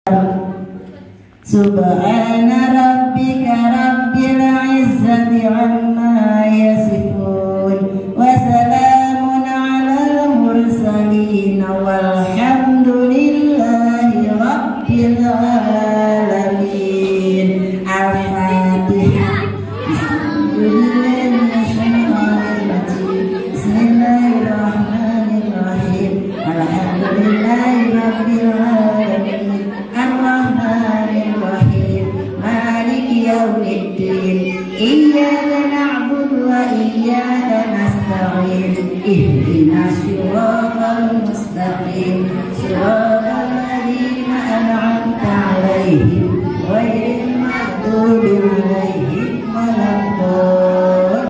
Subhana rabbika rabbil izzati amma yasifun wa salamun alal mursalin walhamdulillahi rabbil alamin. Al-Fatihah. Bismillahirrahmanirrahim. Alhamdulillahi rabbil alamin. Ar-Rahmanirrahim. Maliki yaumiddin. Iyyaka na'budu wa iyyaka nasta'in. Ihdinas siratal mustaqim.